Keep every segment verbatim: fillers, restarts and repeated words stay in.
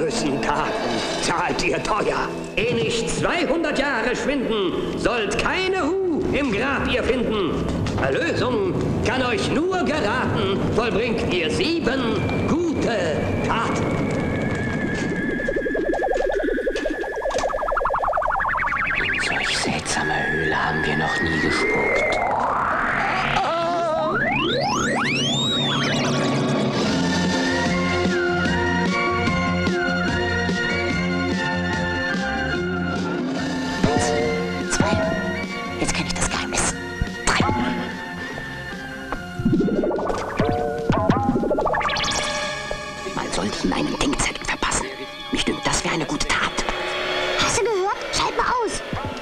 bösen Taten zahlt ihr teuer. Eh nicht zweihundert Jahre schwinden, sollt keine Ruh im Grab ihr finden. Erlösung kann euch nur geraten, vollbringt ihr sieben gute Taten. In solch seltsame Höhle haben wir noch nie gespuckt. Sollten einen Denkzettel verpassen. Mich dünkt, das wäre eine gute Tat. Hast du gehört? Schalt mal aus.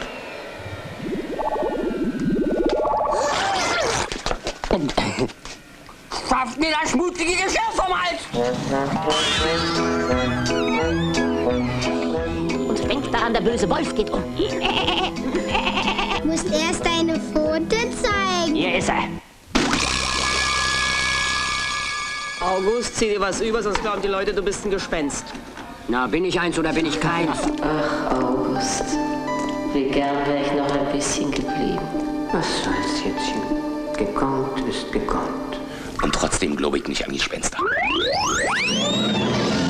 Schafft mir das schmutzige Geschirr vom Hals! Und denkt daran, der böse Wolf geht um. Du musst erst deine Pfote zeigen. Hier ist er. August, zieh dir was über, sonst glauben die Leute, du bist ein Gespenst. Na, bin ich eins oder bin ich keins? Ach, August, wie gern wäre ich noch ein bisschen geblieben. Was soll's, Jätzchen? Gekonnt ist gekonnt. Und trotzdem glaube ich nicht an Gespenster.